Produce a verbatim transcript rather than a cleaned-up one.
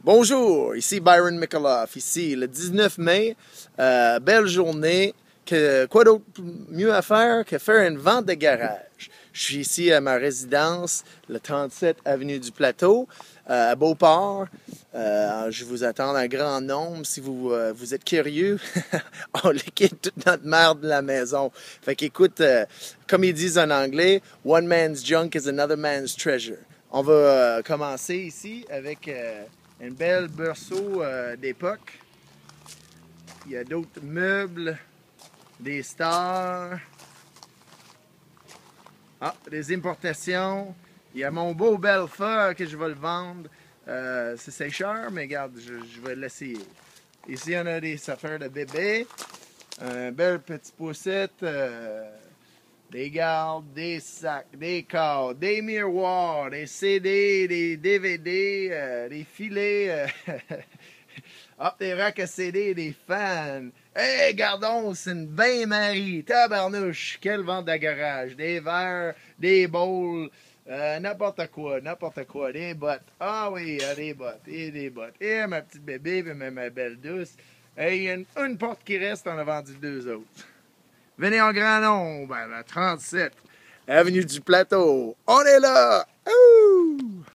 Bonjour, ici Byron Mikaloff, ici le dix-neuf mai, euh, belle journée, que, quoi d'autre mieux à faire que faire une vente de garage. Je suis ici à ma résidence, le trente-sept avenue du Plateau, euh, à Beauport. Euh, je vous attends en grand nombre si vous, euh, vous êtes curieux. On liquide toute notre merde de la maison. Fait qu'écoute, euh, comme ils disent en anglais, one man's junk is another man's treasure. On va euh, commencer ici avec euh, une belle berceau euh, d'époque. Il y a d'autres meubles, des stars. Ah, des importations. Il y a mon beau Belfort que je vais le vendre. Euh, c'est cher, mais regarde, je, je vais l'essayer. Ici, on a des affaires de bébé. Un bel petit poussette. Euh, des gardes, des sacs, des cadres, des miroirs, des C D, des D V D, euh, des filets. Euh, ah, des racks à C D, des fans. Hey, gardons, c'est une bain Marie. Tabarnouche, quelle vente de garage. Des verres, des bowls, euh, n'importe quoi, n'importe quoi. Des bottes. Ah oui, il y a des bottes, et des bottes. Et ma petite bébé, et ma, ma belle douce. Hey, il y a une, une porte qui reste, on a vendu deux autres. Venez en grand nombre, à la trente-sept, avenue du Plateau. On est là! Ouh!